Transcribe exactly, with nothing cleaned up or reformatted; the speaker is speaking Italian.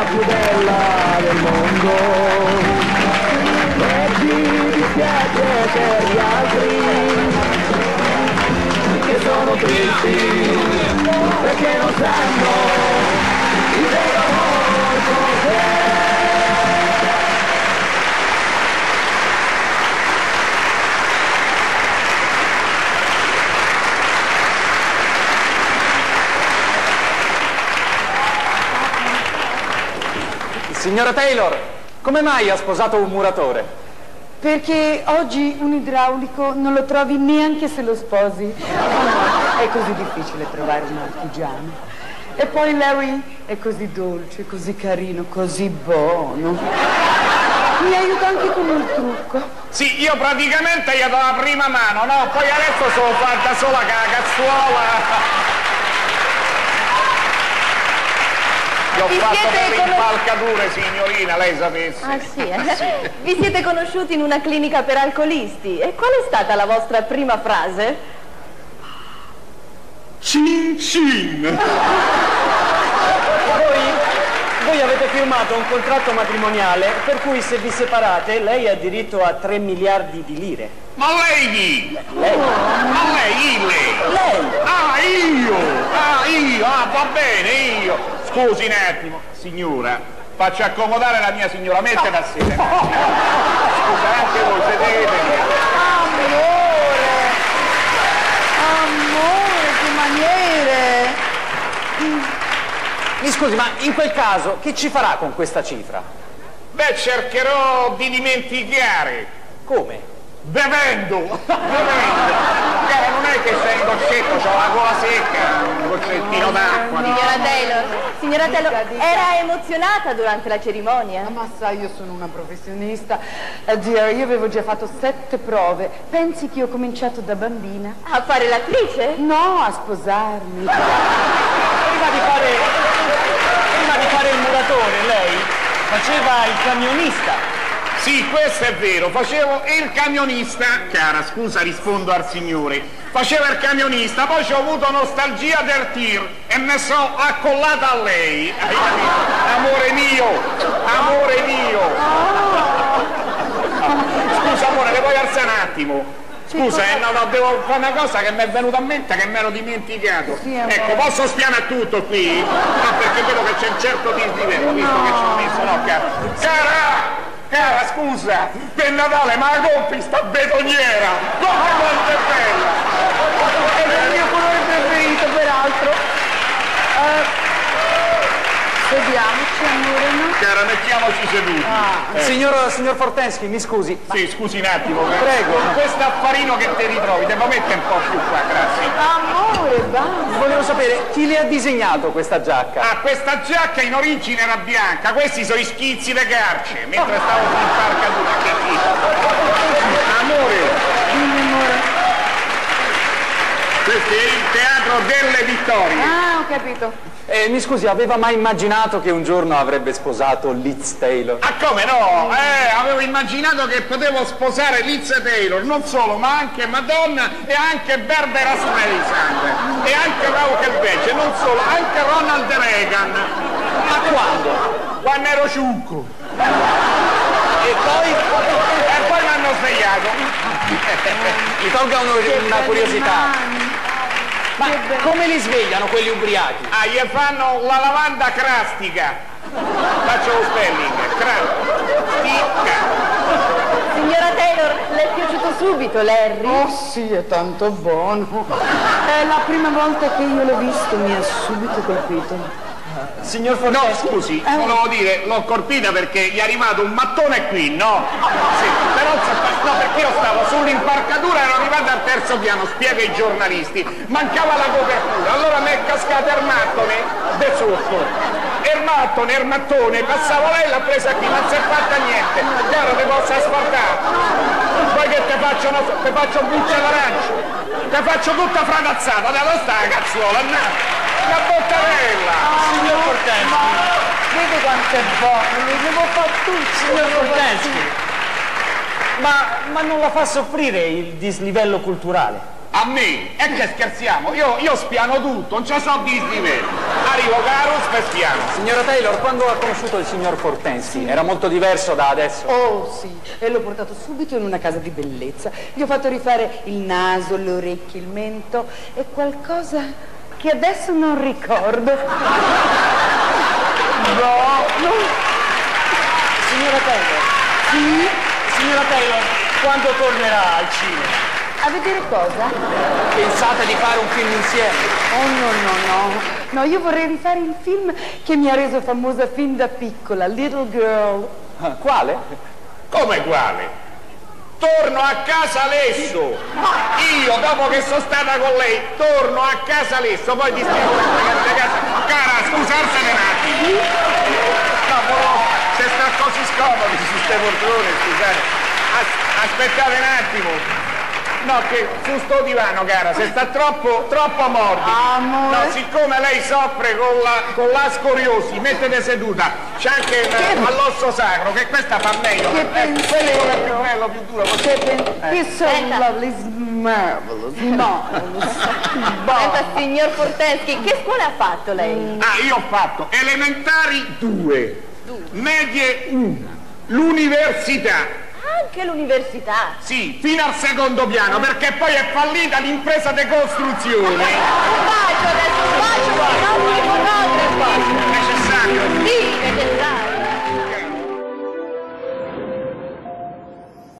più bella del mondo. E ti dispiace per gli altri che sono tristi perché non sanno il vero amor cos'è. Signora Taylor, come mai ha sposato un muratore? Perché oggi un idraulico non lo trovi neanche se lo sposi. È così difficile trovare un artigiano. E poi Larry è così dolce, così carino, così buono. Mi aiuta anche con il trucco. Sì, io praticamente gli do la prima mano, no? Poi adesso sono fatta sola che la cazzuola. Gli ho Vi fatto siete delle conos- impalcature, signorina, lei sapesse. Ah sì, eh? Vi siete conosciuti in una clinica per alcolisti. E qual è stata la vostra prima frase? Cin cin! Voi, voi avete firmato un contratto matrimoniale per cui se vi separate lei ha diritto a tre miliardi di lire. Ma lei chi? Lei? Ma lei, il lei? Lei? Ah, io! Ah, io! Ah, va bene, io! Scusi un attimo, signora, faccio accomodare la mia signora, mettete a sedere. Scusa, anche voi sedete. Amore! Amore, che maniere! Mi scusi, ma in quel caso che ci farà con questa cifra? Beh, cercherò di dimenticare. Come? Bevendo! Bevendo! Cara, non è che sei in goccetto, c'ho la gola secca, un goccettino d'acqua. Signora Taylor, signora Taylor, era emozionata durante la cerimonia? Ma sai, io sono una professionista. Eh, dear, io avevo già fatto sette prove. Pensi che io ho cominciato da bambina? A fare l'attrice? No, a sposarmi. Prima di fare, prima di fare il muratore, lei faceva il camionista. Sì, questo è vero, facevo il camionista, cara, scusa, rispondo al signore, facevo il camionista, poi ci ho avuto nostalgia del tir e mi sono accollata a lei, hai capito? Amore mio, amore mio. Scusa amore, le vuoi alzare un attimo? Scusa, eh, no, no, devo fare una cosa che mi è venuta a mente che mi ero dimenticato. Ecco, posso spianare tutto qui? No, perché vedo che c'è un certo dislivello, visto che ci ho messo, no, cara. Cara! Cara, scusa, per Natale ma la compri sta betoniera! Guarda quanto è bella! È il mio colore preferito, peraltro. Uh, sediamoci, amore, no? Cara, mettiamoci seduti. Ah. Eh. Signor, signor Fortensky, mi scusi. Sì, scusi un attimo. Prego. Questo affarino che te ritrovi, devo mettere un po' più qua, grazie. Amore, basta. Volevo sapere chi le ha disegnato questa giacca. Ah, questa giacca in origine era bianca, questi sono i schizzi le garce, mentre stavo in parcatura, che dico? Amore. Dimmi, amore. Questo è il Teatro delle Vittorie. Ah, ho capito. Eh, mi scusi, aveva mai immaginato che un giorno avrebbe sposato Liz Taylor? Ah, come no? Eh, avevo immaginato che potevo sposare Liz Taylor, non solo, ma anche Madonna e anche Barbara Streisand e anche Rauch Becce, non solo, anche Ronald Reagan. Ma quando? Quando ero ciucco. E poi? E poi mi hanno svegliato. Mi tolga un- una curiosità. Ma come li svegliano quelli ubriachi? Ah, gli fanno la lavanda crastica. Faccio lo spelling. Crastica. Signora Taylor, le è piaciuto subito Larry? Oh sì, è tanto buono. È la prima volta che io l'ho visto, mi ha subito colpito. Signor No, Forteschi? scusi, volevo dire, l'ho colpita perché gli è arrivato un mattone qui, no? Sì, però no, perché io stavo sull'imparcatura, ero arrivato al terzo piano, spiega ai giornalisti, mancava la copertura, allora mi è cascato il mattone del sotto. E il mattone, il mattone, passavo lei, l'ha presa qui, non si è fatta niente. Chiaro, ti posso asfaltare. Poi che te faccio, una, te faccio buccia d'arancia, te faccio tutta fratazzata, dove sta la cazzuola, no? La bottarella! Signor Forteschi! Vedi quanto è buono, lo devo fare tutto. Signor Forteschi! Ma, ma non la fa soffrire il dislivello culturale? A me? E che scherziamo? Io, io spiano tutto, non c'è so di livello. Arrivo Carus e spiano. Signora Taylor, quando ha conosciuto il signor Fortensi, era molto diverso da adesso? Oh sì, e l'ho portato subito in una casa di bellezza. Gli ho fatto rifare il naso, le orecchie, il mento e qualcosa che adesso non ricordo. No, no. Signora Taylor? Sì? Signora Taylor, quando tornerà al cinema? A vedere cosa? Pensate di fare un film insieme? Oh no, no, no. No, io vorrei rifare il film che mi ha reso famosa fin da piccola, Little Girl. Ah, quale? Come quale? Torno a casa lesso. Io, dopo che sono stata con lei, torno a casa lesso. Poi ti spiego questa casa. Cara, scusarsene un attimo. No, però, se sta così scomodi su ste poltrone, scusate. As aspettate un attimo. No, che su sto divano, cara, se sta troppo, troppo morbido. Amore. No, siccome lei soffre con la, con la scoriosi, mettete seduta. C'è anche all'osso sacro, che questa fa meglio. Che eh, pensiero. quello è più bello, più duro. Così. Che pen- Eh. He's so lovely, he's marvelous, marvelous. Senta, signor Fortensky, che scuola ha fatto lei? Ah, io ho fatto elementari due, medie una, l'università. Anche l'università. Sì, fino al secondo piano, perché poi è fallita l'impresa di costruzione. Un bacio adesso, un bacio, no, non mi conosce. Necessario. Sì, necessario.